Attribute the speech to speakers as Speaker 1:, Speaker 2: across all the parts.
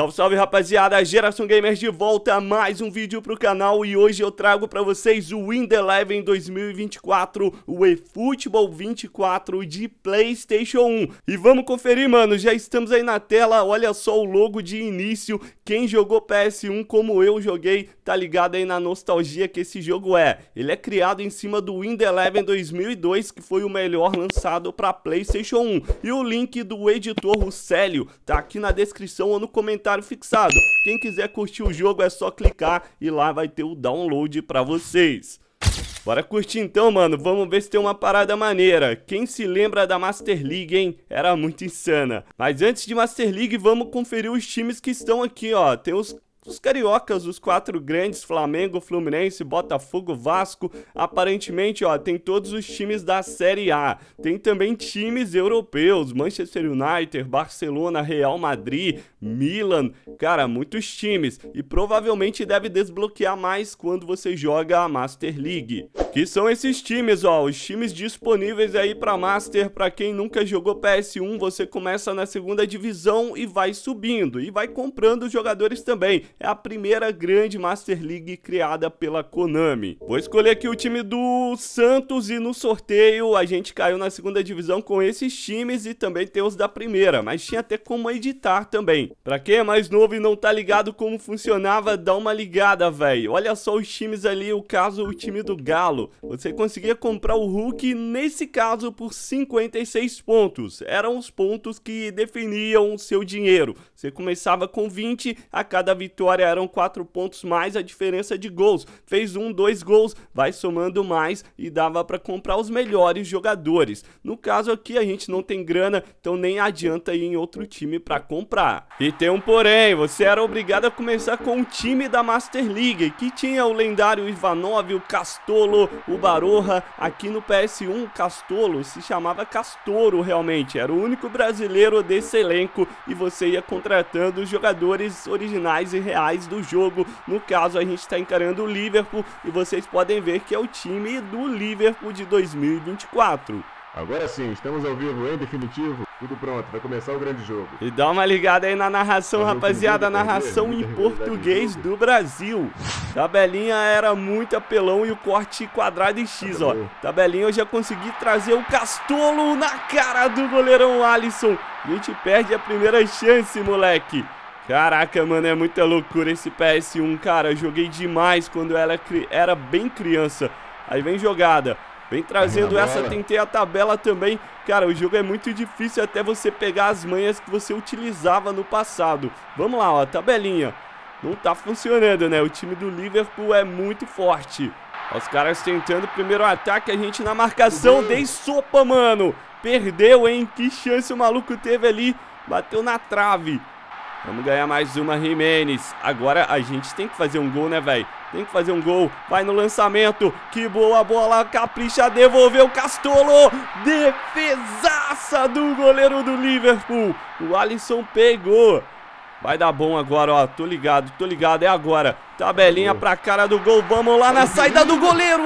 Speaker 1: Salve, salve, rapaziada, Geração Gamers de volta a mais um vídeo pro canal e hoje eu trago pra vocês o Win the Eleven 2024, o eFootball 24 de PlayStation 1. E vamos conferir, mano, já estamos aí na tela, olha só o logo de início. Quem jogou PS1 como eu joguei, tá ligado aí na nostalgia que esse jogo é. Ele é criado em cima do Win the Eleven 2002, que foi o melhor lançado pra PlayStation 1. E o link do editor, o Célio, tá aqui na descrição ou no comentário fixado. Quem quiser curtir o jogo é só clicar e lá vai ter o download pra vocês. Bora curtir então, mano, vamos ver se tem uma parada maneira. Quem se lembra da Master League, hein? Era muito insana. Mas antes de Master League, vamos conferir os times que estão aqui, ó. Tem os cariocas, os 4 grandes, Flamengo, Fluminense, Botafogo, Vasco. Aparentemente, ó, tem todos os times da Série A. Tem também times europeus, Manchester United, Barcelona, Real Madrid, Milan. Cara, muitos times. E provavelmente deve desbloquear mais quando você joga a Master League. Que são esses times, ó, os times disponíveis aí pra Master. Pra quem nunca jogou PS1, você começa na segunda divisão e vai subindo. E vai comprando os jogadores também. É a primeira grande Master League criada pela Konami. Vou escolher aqui o time do Santos e no sorteio a gente caiu na segunda divisão com esses times e também tem os da primeira, mas tinha até como editar também. Pra quem é mais novo e não tá ligado como funcionava, dá uma ligada, velho. Olha só os times ali, o time do Galo. Você conseguia comprar o Hulk, nesse caso, por 56 pontos. Eram os pontos que definiam o seu dinheiro. Você começava com 20, a cada vitória eram 4 pontos mais a diferença de gols. Fez 1, 2 gols, vai somando mais e dava pra comprar os melhores jogadores. No caso aqui a gente não tem grana, então nem adianta ir em outro time pra comprar. E tem um porém, você era obrigado a começar com o time da Master League, que tinha o lendário Ivanov, o Castolo, o Baroja. Aqui no PS1, Castolo se chamava Castoro realmente, era o único brasileiro desse elenco e você ia contratando os jogadores originais e reais do jogo. No caso a gente está encarando o Liverpool e vocês podem ver que é o time do Liverpool de 2024.
Speaker 2: Agora sim, estamos ao vivo, em definitivo, tudo pronto, vai começar o grande jogo.
Speaker 1: E dá uma ligada aí na narração, rapaziada, a narração em português do Brasil. Tabelinha era muito apelão e o corte quadrado e X, ó. Tabelinha eu já consegui trazer o Castolo na cara do goleirão Alisson. A gente perde a primeira chance, moleque. Caraca, mano, é muita loucura esse PS1, cara. Eu joguei demais quando eu era bem criança. Aí vem jogada. Vem trazendo essa, tentei a tabela também. Cara, o jogo é muito difícil até você pegar as manhas que você utilizava no passado. Vamos lá, ó, tabelinha. Não tá funcionando, né? O time do Liverpool é muito forte. Os caras tentando o primeiro ataque, a gente na marcação. Dei sopa, mano. Perdeu, hein? Que chance o maluco teve ali. Bateu na trave. Vamos ganhar mais uma, Jimenez. Agora a gente tem que fazer um gol, né, velho? Tem que fazer um gol. Vai no lançamento. Que boa bola. Capricha. Devolveu. Castolo. Defesaça do goleiro do Liverpool. O Alisson pegou. Vai dar bom agora, ó. Tô ligado. É agora. Tabelinha pra cara do gol. Vamos lá na saída do goleiro.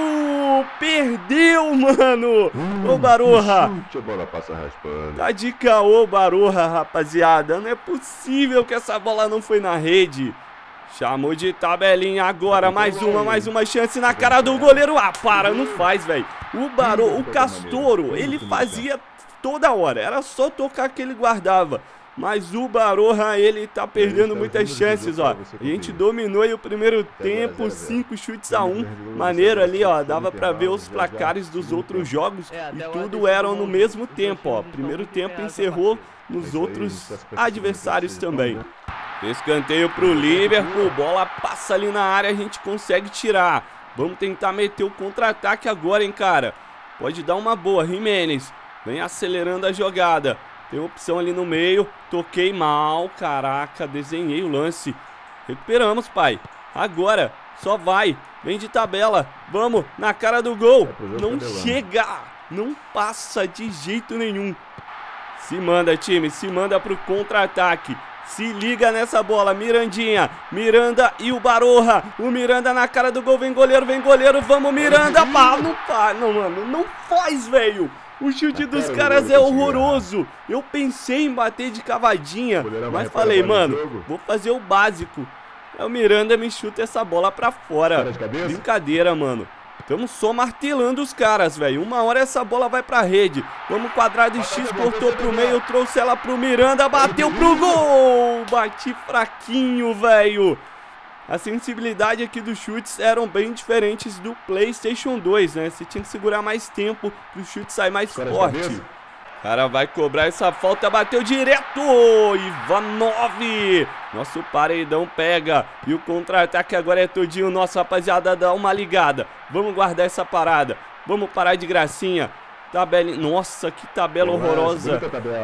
Speaker 1: Perdeu, mano. Ô, Baroja.
Speaker 2: A bola passa raspando.
Speaker 1: Tá de caô, Baroja, rapaziada. Não é possível que essa bola não foi na rede. Chamou de tabelinha agora. Mais uma chance na cara do goleiro. Ah, para, não faz, velho. O Castoro, ele fazia toda hora. Era só tocar que ele guardava. Mas o Baroja, ele tá perdendo muitas chances, ó. A gente dominou aí o primeiro tempo, 5 chutes a 1. Maneiro ali, ó. Dava pra ver os placares dos outros jogos e tudo eram no mesmo tempo, ó. Primeiro tempo encerrou nos outros adversários também. Escanteio pro Liverpool, bola passa ali na área, a gente consegue tirar. Vamos tentar meter o contra-ataque agora, hein, cara. Pode dar uma boa, Jimenez. Vem acelerando a jogada. Tem opção ali no meio. Toquei mal. Caraca, desenhei o lance. Recuperamos, pai. Agora, só vai. Vem de tabela. Vamos, na cara do gol. Não chega. Não passa de jeito nenhum. Se manda, time. Se manda pro contra-ataque. Se liga nessa bola, Mirandinha, Miranda e o Baroja. O Miranda na cara do gol, vem goleiro, vamos Miranda. Pá, não, mano, não faz, velho. O chute dos caras é horroroso. Eu pensei em bater de cavadinha, mas falei, mano, vou fazer o básico. Aí o Miranda me chuta essa bola pra fora. Brincadeira, mano. Estamos só martelando os caras, velho. Uma hora essa bola vai pra rede. Vamos quadrado X, cortou pro meio, trouxe ela pro Miranda, bateu pro gol. Bati fraquinho, velho. A sensibilidade aqui dos chutes eram bem diferentes do PlayStation 2, né? Você tinha que segurar mais tempo pro chute sair mais forte. O cara vai cobrar essa falta, bateu direto. Ivanov. Nosso paredão pega. E o contra-ataque agora é todinho nosso, rapaziada. Dá uma ligada. Vamos guardar essa parada. Vamos parar de gracinha. Tabela. Nossa, que tabela horrorosa.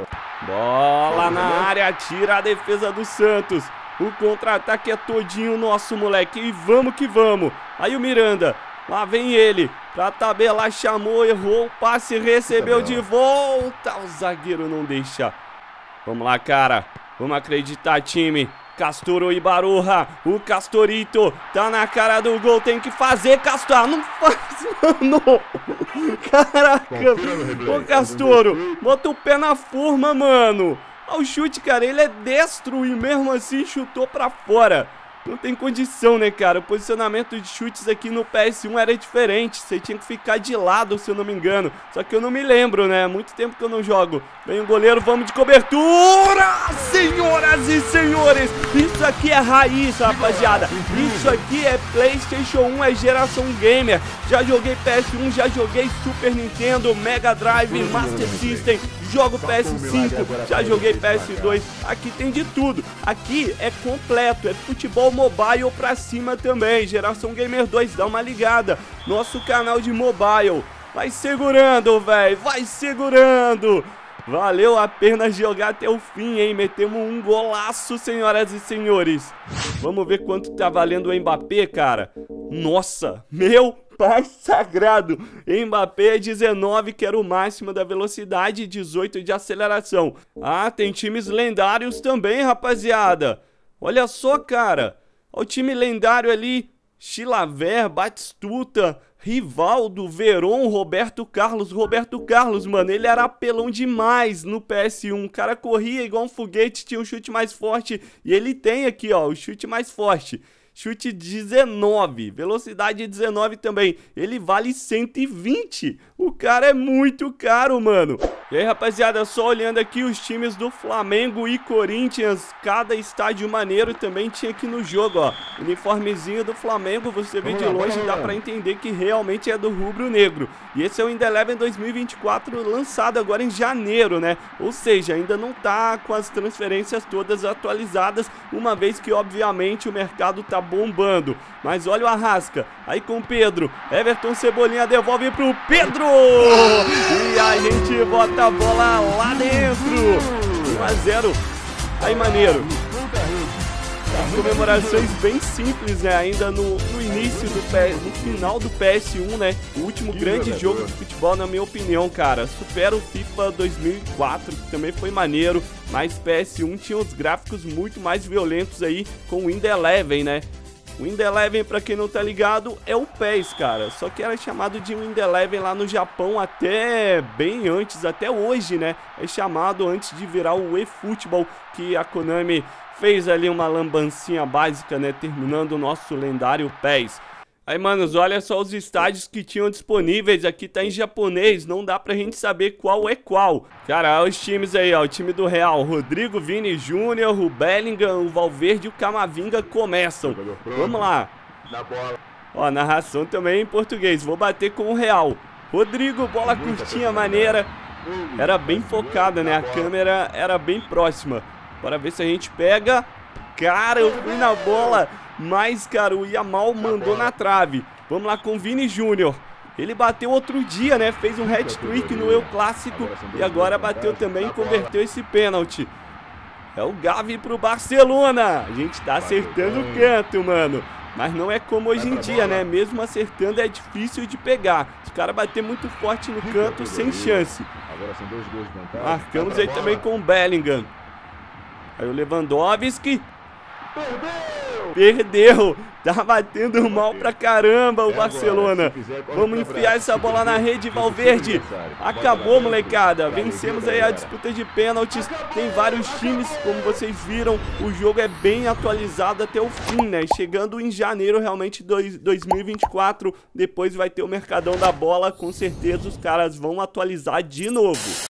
Speaker 1: Bola na área. Tira a defesa do Santos. O contra-ataque é todinho nosso, moleque. E vamos que vamos. Aí o Miranda. Lá vem ele. Pra tabelar, chamou, errou o passe, recebeu de volta. O zagueiro não deixa. Vamos lá, cara. Vamos acreditar, time. Castor e Baroja. O Castorito tá na cara do gol. Tem que fazer, Castor. Não faz, mano. Caraca. Ô, Castoro. Bota o pé na forma, mano. Olha o chute, cara. Ele é destro e mesmo assim chutou pra fora. Não tem condição, né, cara? O posicionamento de chutes aqui no PS1 era diferente. Você tinha que ficar de lado, se eu não me engano. Só que eu não me lembro, né? Muito tempo que eu não jogo. Vem o goleiro, vamos de cobertura! Senhoras e senhores, isso aqui é raiz, rapaziada. Isso aqui é PlayStation 1, é geração gamer. Já joguei PS1, já joguei Super Nintendo, Mega Drive, Master System. Jogo PS5, já joguei PS2, aqui tem de tudo. Aqui é completo, é futebol mobile pra cima também. Geração Gamer 2, dá uma ligada. Nosso canal de mobile. Vai segurando, velho, vai segurando. Valeu a pena jogar até o fim, hein? Metemos um golaço, senhoras e senhores. Vamos ver quanto tá valendo o Mbappé, cara. Nossa, meu pai sagrado. Mbappé é 19, que era o máximo da velocidade, e 18 de aceleração. Ah, tem times lendários também, rapaziada. Olha só, cara. Olha o time lendário ali. Chilaver, Batistuta, Rivaldo, Veron, Roberto Carlos. Roberto Carlos, mano, ele era apelão demais no PS1. O cara corria igual um foguete, tinha um chute mais forte. E ele tem aqui, ó, o chute mais forte. Chute 19, velocidade 19 também. Ele vale 120. O cara é muito caro, mano. E aí, rapaziada, só olhando aqui os times do Flamengo e Corinthians. Cada estádio maneiro também tinha aqui no jogo, ó. Uniformezinho do Flamengo, você vê de longe, dá pra entender que realmente é do rubro-negro. E esse é o Indeleven 2024, lançado agora em janeiro, né? Ou seja, ainda não tá com as transferências todas atualizadas, uma vez que, obviamente, o mercado tá bombando. Mas olha o Arrasca, aí com o Pedro. Everton Cebolinha devolve pro Pedro. E a gente bota a bola lá dentro. 1-0. Aí, maneiro. As comemorações bem simples, né? Ainda no início no final do PS1, né? O último grande jogo de futebol, na minha opinião, cara. Supera o FIFA 2004, que também foi maneiro. Mas PS1 tinha os gráficos muito mais violentos aí com o Indeleven, né? O Indeleven, pra quem não tá ligado, é o PES, cara. Só que era chamado de Indeleven lá no Japão até bem antes, até hoje, né? É chamado antes de virar o eFootball, que a Konami fez ali uma lambancinha básica, né? Terminando o nosso lendário PES. Aí, manos, olha só os estádios que tinham disponíveis. Aqui tá em japonês, não dá pra gente saber qual é qual. Cara, olha os times aí, ó. O time do Real, Rodrigo, Vini Júnior, o Bellingham, o Valverde e o Camavinga começam. Vamos lá. Ó, narração também em português. Vou bater com o Real. Rodrigo, bola curtinha, maneira. Era bem focada, né? A câmera era bem próxima. Bora ver se a gente pega. Cara, eu fui na bola. Mas, cara, o Yamal mandou na trave. Vamos lá com o Vini Júnior. Ele bateu outro dia, né? Fez um hat-trick no El Clássico. E agora bateu também e converteu esse pênalti. É o Gavi pro Barcelona. A gente tá acertando o canto, mano. Mas não é como hoje em dia, né? Mesmo acertando é difícil de pegar. Se o cara bater muito forte no canto, sem chance. Marcamos aí também com o Bellingham. Aí o Lewandowski. Perdeu. Tá batendo mal pra caramba o Barcelona. Vamos enfiar essa bola na rede, Valverde. Acabou, molecada. Vencemos aí a disputa de pênaltis. Tem vários times, como vocês viram. O jogo é bem atualizado até o fim, né? Chegando em janeiro, realmente, 2024. Depois vai ter o Mercadão da Bola. Com certeza os caras vão atualizar de novo.